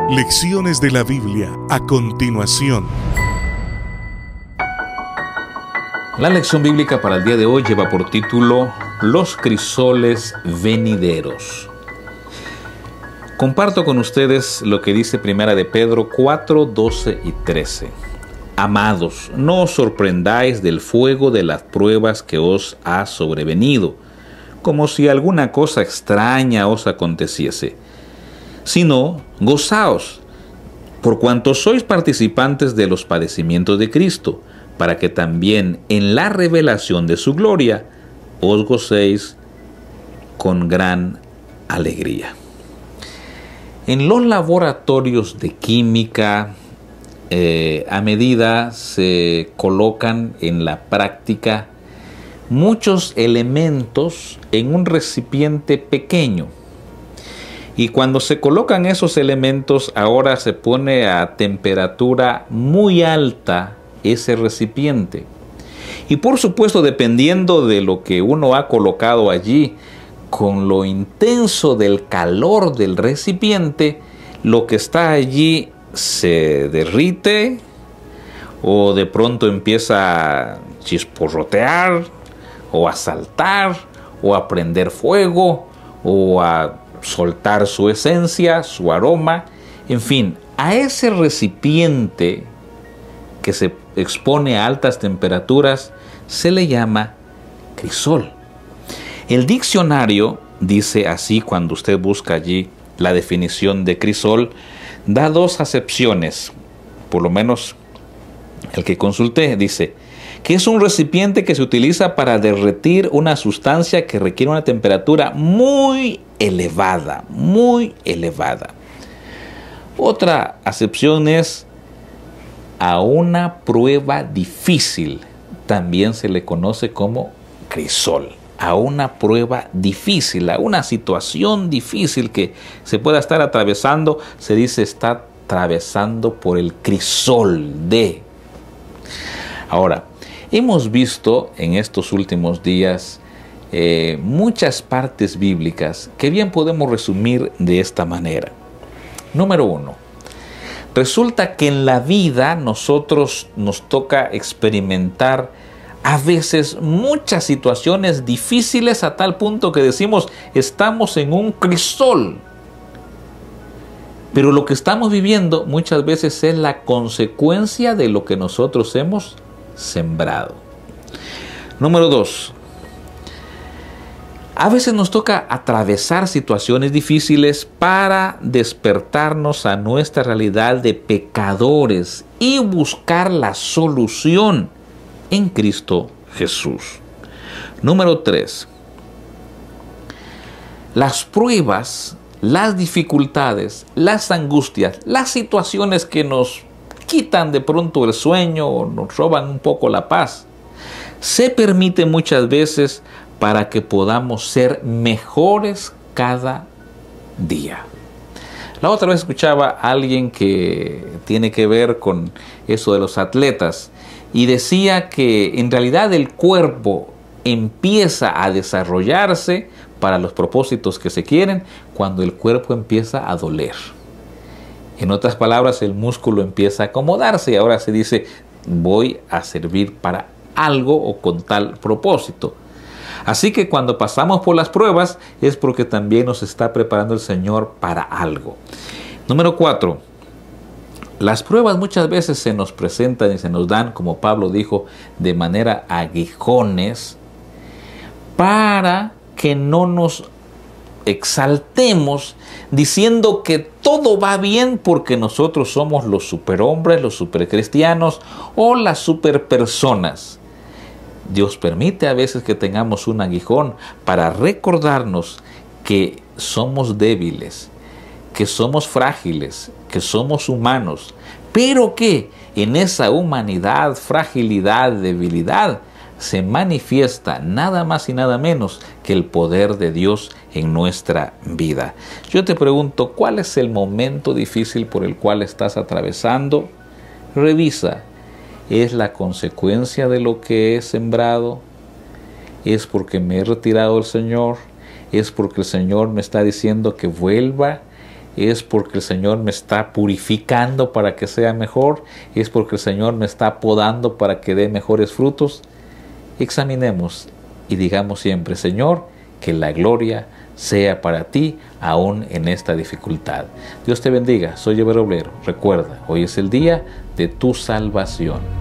Lecciones de la Biblia a continuación. La lección bíblica para el día de hoy lleva por título Los crisoles venideros. Comparto con ustedes lo que dice Primera de Pedro 4, 12 y 13. Amados, no os sorprendáis del fuego de las pruebas que os ha sobrevenido, como si alguna cosa extraña os aconteciese, sino gozaos, por cuanto sois participantes de los padecimientos de Cristo, para que también en la revelación de su gloria os gocéis con gran alegría. En los laboratorios de química, a medida se colocan en la práctica muchos elementos en un recipiente pequeño. Y cuando se colocan esos elementos, ahora se pone a temperatura muy alta ese recipiente. Y por supuesto, dependiendo de lo que uno ha colocado allí, con lo intenso del calor del recipiente, lo que está allí se derrite o de pronto empieza a chisporrotear o a saltar o a prender fuego o a soltar su esencia, su aroma, en fin, a ese recipiente que se expone a altas temperaturas se le llama crisol. El diccionario dice así, cuando usted busca allí la definición de crisol, da dos acepciones, por lo menos el que consulté, dice que es un recipiente que se utiliza para derretir una sustancia que requiere una temperatura muy elevada, muy elevada. Otra acepción es a una prueba difícil, también se le conoce como crisol. A una prueba difícil, a una situación difícil que se pueda estar atravesando, se dice está atravesando por el crisol de. Ahora, hemos visto en estos últimos días muchas partes bíblicas que bien podemos resumir de esta manera. Número 1. Resulta que en la vida nosotros nos toca experimentar a veces muchas situaciones difíciles a tal punto que decimos estamos en un crisol. Pero lo que estamos viviendo muchas veces es la consecuencia de lo que nosotros hemos sembrado. Número 2. A veces nos toca atravesar situaciones difíciles para despertarnos a nuestra realidad de pecadores y buscar la solución en Cristo Jesús. Número 3. Las pruebas, las dificultades, las angustias, las situaciones que nos quitan de pronto el sueño o nos roban un poco la paz, se permite muchas veces para que podamos ser mejores cada día. La otra vez escuchaba a alguien que tiene que ver con eso de los atletas y decía que en realidad el cuerpo empieza a desarrollarse para los propósitos que se quieren cuando el cuerpo empieza a doler. En otras palabras, el músculo empieza a acomodarse y ahora se dice voy a servir para algo o con tal propósito. Así que cuando pasamos por las pruebas es porque también nos está preparando el Señor para algo. Número 4. Las pruebas muchas veces se nos presentan y se nos dan, como Pablo dijo, de manera aguijones para que no nos exaltemos diciendo que todo va bien porque nosotros somos los superhombres, los supercristianos o las superpersonas. Dios permite a veces que tengamos un aguijón para recordarnos que somos débiles, que somos frágiles, que somos humanos, pero que en esa humanidad, fragilidad, debilidad, se manifiesta nada más y nada menos que el poder de Dios en nuestra vida. Yo te pregunto, ¿cuál es el momento difícil por el cual estás atravesando? Revisa. ¿Es la consecuencia de lo que he sembrado? ¿Es porque me he retirado del Señor? ¿Es porque el Señor me está diciendo que vuelva? ¿Es porque el Señor me está purificando para que sea mejor? ¿Es porque el Señor me está podando para que dé mejores frutos? Examinemos y digamos siempre: Señor, que la gloria sea para ti aún en esta dificultad. Dios te bendiga. Soy Eber Obrero. Recuerda, hoy es el día de tu salvación.